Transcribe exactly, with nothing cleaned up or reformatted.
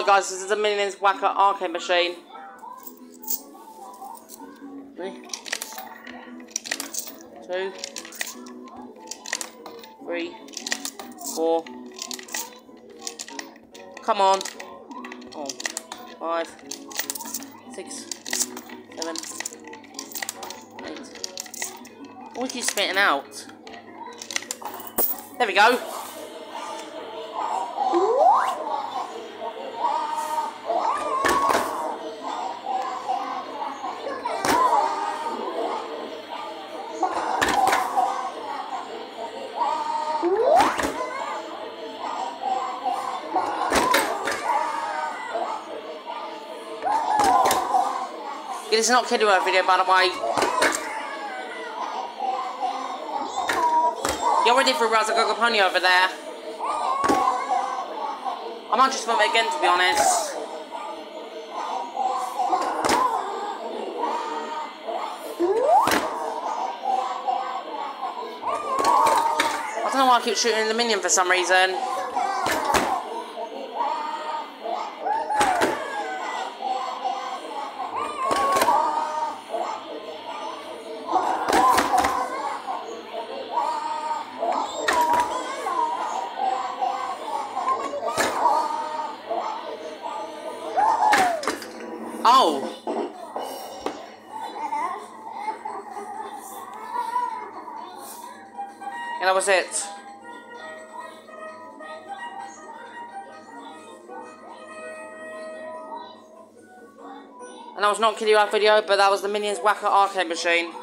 Guys, this is the Minions Wacker arcade machine. Three, two, three, four. Come on. Oh, five, six, seven, eight. What are you spitting out? There we go. This is not Kiddie World video, by the way. You're ready for Raza Gogo Pony over there. I might just film it again, to be honest. I don't know why I keep shooting the minion for some reason. Oh! And that was it. And that was not Kiddie World video, but that was the Minions Wacker arcade machine.